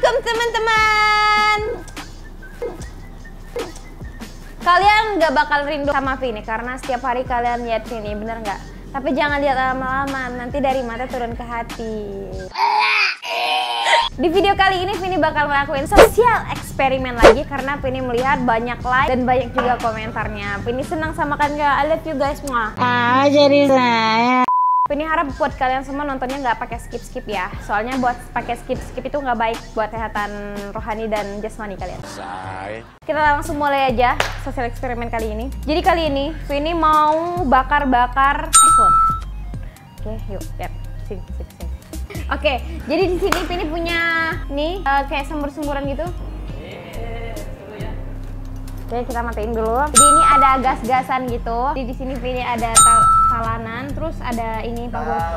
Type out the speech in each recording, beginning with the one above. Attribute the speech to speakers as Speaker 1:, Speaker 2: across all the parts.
Speaker 1: Assalamualaikum teman-teman. Kalian gak bakal rindu sama Vini karena setiap hari kalian lihat Vini, bener nggak? Tapi jangan lihat lama-lama, nanti dari mata turun ke hati. Di video kali ini Vini bakal ngelakuin sosial eksperimen lagi karena Vini melihat banyak like dan banyak juga komentarnya. Vini senang sama kalian, I love you guys semua.
Speaker 2: Jadi saya.
Speaker 1: Vini harap buat kalian semua nontonnya nggak pakai skip ya, soalnya buat pakai skip itu nggak baik buat kesehatan rohani dan jasmani kalian. Kita langsung mulai aja sosial eksperimen kali ini. Jadi kali ini Vini mau bakar-bakar iPhone. Oke, yuk, lihat. Sini. Oke, jadi di sini Vini punya nih kayak sembur-semburan gitu. Oke, kita matiin dulu. Jadi ini ada gas-gasan gitu. Jadi di sini Vini ada talenan, terus ada ini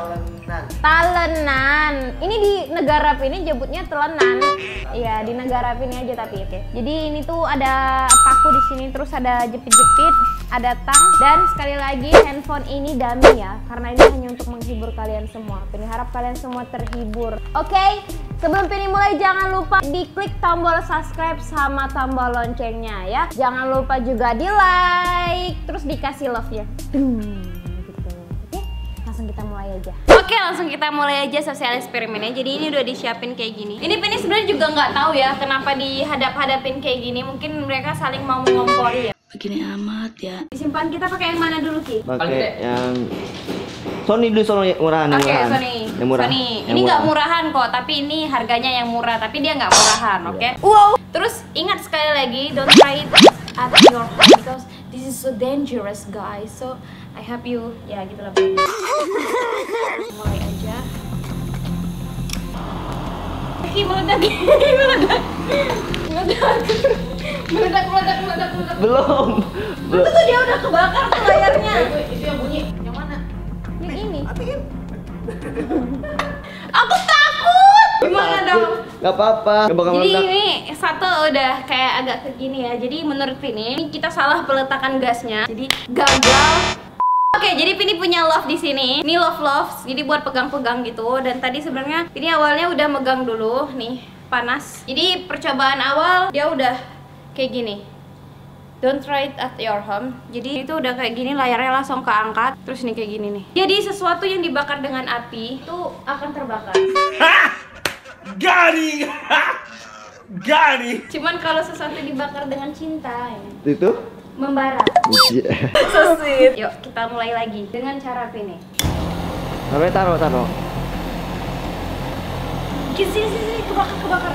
Speaker 1: talenan. Ini di negara Vini nyebutnya telenan. Iya, di negara Vini aja tapi oke. Jadi ini tuh ada paku di sini, terus ada jepit-jepit, ada tang, dan sekali lagi handphone ini dummy ya, karena ini hanya untuk menghibur kalian semua. Vini harap kalian semua terhibur. Oke, sebelum Vini mulai jangan lupa diklik tombol subscribe sama tombol loncengnya ya. Jangan lupa juga di like, terus dikasih love ya. Langsung kita mulai aja. Oke, langsung kita mulai aja sosial eksperimennya. Jadi ini udah disiapin kayak gini. Ini Vini sebenarnya juga nggak tahu ya kenapa dihadap-hadapin kayak gini. Mungkin mereka saling mau mengompori ya.
Speaker 2: Begini amat ya.
Speaker 1: Disimpan kita pakai yang mana dulu Ki?
Speaker 3: Pakai yang Sony dulu, Sony murahan.
Speaker 1: Oke, Sony.
Speaker 3: Yang murah.
Speaker 1: Sony.
Speaker 3: Yang
Speaker 1: Ini nggak
Speaker 3: murah.
Speaker 1: murahan kok, tapi ini harganya yang murah. Tapi dia nggak murahan, oke? Wow. Terus ingat sekali lagi, don't try it at your home because this is so dangerous, guys. So I help you. Ya gitulah. Mulai aja. Ki meledak. Meledak.
Speaker 3: Belum.
Speaker 1: Itu tuh dia udah kebakar tuh layarnya. Itu yang bunyi. Yang mana? Yang ini. Aku takut. Gimana dong?
Speaker 3: Gak apa-apa. Gak bakal
Speaker 1: Jadi
Speaker 3: meledak.
Speaker 1: ini satu udah kayak agak ke gini ya. Jadi menurut Vini kita salah peletakan gasnya. Jadi gagal. Oke, jadi Vini punya love di sini. Ini love, jadi buat pegang-pegang gitu. Dan tadi sebenarnya Vini awalnya udah megang dulu, nih panas. Jadi percobaan awal dia udah kayak gini. Don't try it at your home. Jadi itu udah kayak gini, layarnya langsung keangkat. Terus ini kayak gini nih. Jadi sesuatu yang dibakar dengan api itu akan terbakar.
Speaker 3: Gani.
Speaker 1: Cuman kalau sesuatu dibakar dengan cinta, ya,
Speaker 3: Itu?
Speaker 1: membara. So sweet. Yuk kita mulai lagi dengan cara Vini.
Speaker 3: Sampai taruh.
Speaker 1: Sini, kebakar.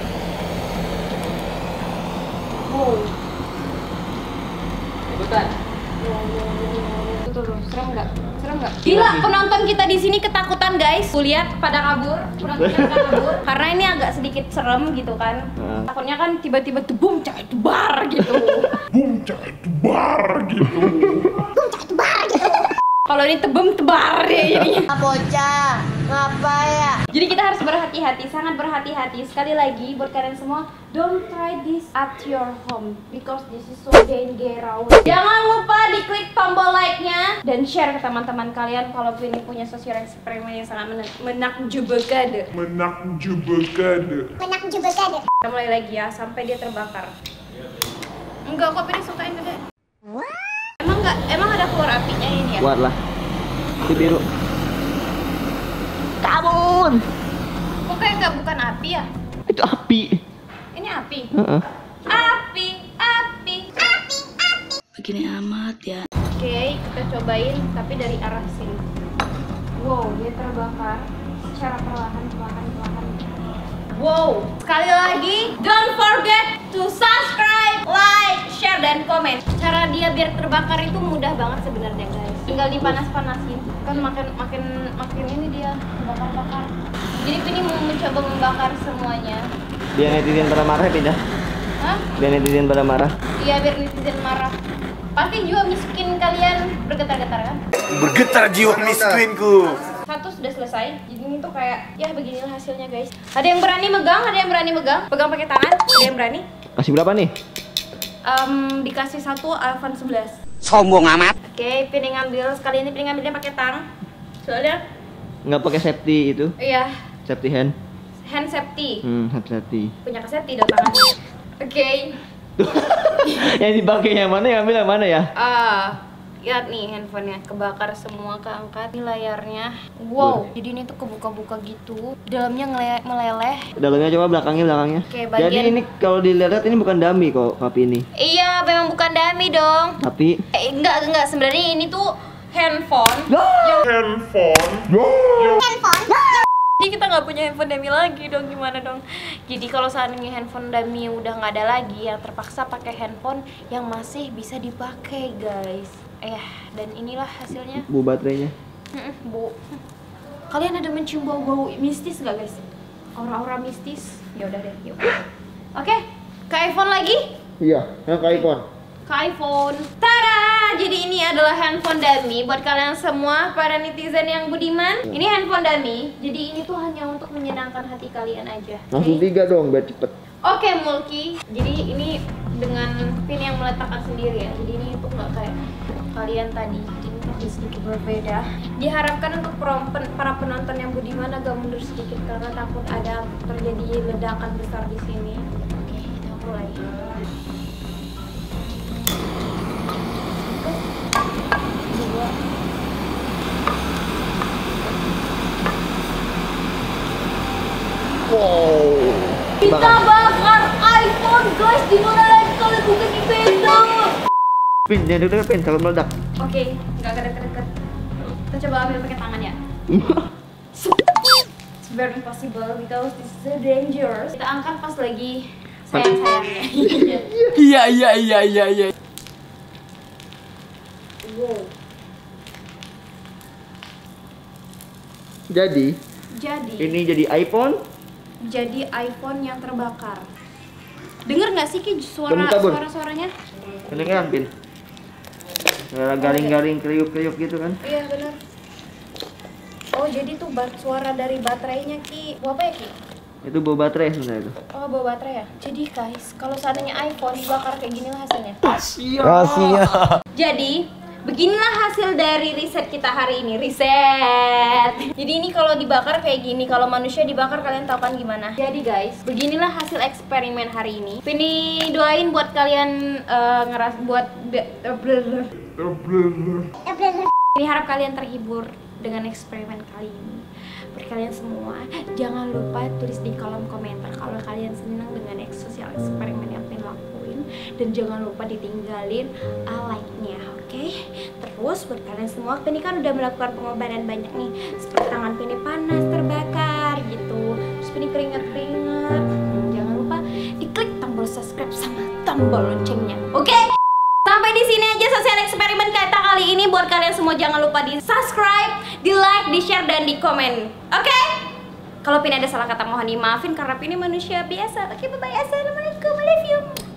Speaker 1: Wow.
Speaker 3: Ikutan.
Speaker 1: Tuh, serem nggak? Gila, penonton kita di sini ketakutan guys. Lihat pada kabur, penontonnya pada kabur. Karena ini agak sedikit serem gitu kan. Takutnya kan tiba-tiba tuh boom, cak itu bar gitu. Kalau ini tebem tebar ya jadinya.
Speaker 2: Bocah, ngapa ya?
Speaker 1: Jadi kita harus berhati-hati, sangat berhati-hati. Sekali lagi buat kalian semua, don't try this at your home because this is so dangerous. Jangan lupa diklik tombol like-nya dan share ke teman-teman kalian kalau Vini punya sosial eksperimen yang sangat menakjubkan. Kita mulai lagi ya sampai dia terbakar. Enggak kok, Vini suka yang gede. Emang ada keluar apinya ini ya?
Speaker 3: Kuat lah. Itu biru. Kabun.
Speaker 1: Kok kayak nggak bukan api ya?
Speaker 3: Itu api.
Speaker 1: Ini api.
Speaker 3: Heeh.
Speaker 1: Api.
Speaker 2: Begini amat ya.
Speaker 1: Oke, kita cobain tapi dari arah sini. Wow, dia terbakar secara perlahan. Wow, sekali lagi, don't forget to subscribe, like, share, dan komen. Cara dia biar terbakar itu mudah banget sebenarnya guys. Tinggal dipanas-panasin, kan makin ini dia bakar. Jadi Vini mau mencoba membakar semuanya.
Speaker 3: Biar netizen pada marah tidak?
Speaker 1: Hah?
Speaker 3: Biar netizen pada marah.
Speaker 1: Iya, biar netizen marah. Pasti jiwa miskin kalian bergetar-getar kan?
Speaker 4: Bergetar jiwa miskinku.
Speaker 1: Satu sudah selesai, jadi ini tuh kayak ya beginilah hasilnya guys. Ada yang berani megang, pegang pakai tangan. Ada yang berani?
Speaker 3: Kasih berapa nih?
Speaker 1: Dikasih satu iPhone 11.
Speaker 4: Sombong amat.
Speaker 1: Oke, Vini ngambil, sekali ini Vini ngambilnya pakai tang. Soalnya
Speaker 3: Nggak pakai safety itu?
Speaker 1: iya,
Speaker 3: Safety hand.
Speaker 1: hand safety.
Speaker 3: Hati-hati.
Speaker 1: Punya Kak Septi dong tangannya. Oke.
Speaker 3: Yang dipakai yang mana? Yang ambil yang mana ya?
Speaker 1: Lihat nih handphonenya kebakar semua, keangkat. Ini layarnya. Wow, jadi ini tuh kebuka-buka gitu. Dalamnya meleleh.
Speaker 3: Dalamnya coba belakangnya.
Speaker 1: Oke,
Speaker 3: Jadi
Speaker 1: bagian
Speaker 3: ini kalau dilihat ini bukan dummy kok HP ini.
Speaker 1: Iya, memang bukan dummy dong.
Speaker 3: Tapi
Speaker 1: Enggak. Sebenarnya ini tuh handphone. Jadi kita nggak punya handphone dummy lagi dong, gimana dong? Jadi kalau seandainya handphone dummy udah nggak ada lagi, yang terpaksa pakai handphone yang masih bisa dipakai, guys. Dan inilah hasilnya.
Speaker 3: bu baterainya.
Speaker 1: Bu, kalian ada mencium bau-bau mistis nggak, guys? Aura-aura mistis? Ya udah deh, yuk. Oke, ke iPhone lagi?
Speaker 3: Iya, yang ke iPhone.
Speaker 1: Ke iPhone. Tada! Jadi ini adalah handphone dummy buat kalian semua para netizen yang budiman. Ini handphone dummy. Jadi ini tuh hanya untuk menyenangkan hati kalian aja.
Speaker 3: Langsung 3 dong biar cepet.
Speaker 1: Oke, Mulki. Jadi ini dengan pin yang meletakkan sendiri ya. Jadi ini tuh nggak kayak kalian tadi. Ini tapi sedikit berbeda. Diharapkan untuk para penonton yang budiman agak mundur sedikit karena takut ada terjadi ledakan besar di sini. Oke, kita mulai.
Speaker 3: Wow.
Speaker 1: Kita bakar iPhone, guys. Di mana lagi kalau bukan di beda?
Speaker 3: Pin, jangan deket pin, takut meledak.
Speaker 1: Oke, nggak deket-deket. Kita coba ambil pakai tangan ya. It's very impossible because this is so dangerous. Kita angkat pas lagi sayang-sayangnya.
Speaker 4: Iya.
Speaker 1: Wow.
Speaker 3: Jadi ini jadi iPhone.
Speaker 1: Jadi iPhone yang terbakar. Dengar nggak sih Ki
Speaker 3: Kabur.
Speaker 1: suaranya?
Speaker 3: Kedengeran pin. Garing-garing kriuk-kriuk gitu kan.
Speaker 1: Iya benar. Oh jadi tuh suara dari baterainya Ki. Apa ya Ki?
Speaker 3: Itu bawa baterai sebenarnya itu.
Speaker 1: Oh bawa baterai ya. Jadi guys, kalau seandainya iPhone dibakar kayak gini lah hasilnya.
Speaker 3: Rahasia.
Speaker 1: Jadi beginilah hasil dari riset kita hari ini. Riset. Jadi ini kalau dibakar kayak gini, kalau manusia dibakar kalian tahu kan gimana? Jadi guys, beginilah hasil eksperimen hari ini. Ini doain buat kalian ini harap kalian terhibur dengan eksperimen kali ini. Buat kalian semua, jangan lupa tulis di kolom komentar kalau kalian senang dengan sosial eksperimen yang Pin lakuin, dan jangan lupa ditinggalin like-nya, oke? Terus buat kalian semua, Pin kan udah melakukan pengobatan banyak nih, seperti tangan Pin panas, terbakar gitu, terus Pin keringat-keringat. Jangan lupa diklik tombol subscribe sama tombol loncengnya, oke? Sampai di sini aja sosial eksperimen kita kali ini. Buat kalian semua jangan lupa di subscribe, di like, di share, dan di komen. Oke? Kalau Pin ada salah kata mohon dimaafin karena Pin ini manusia biasa. Oke, bye bye. Assalamualaikum. I love you.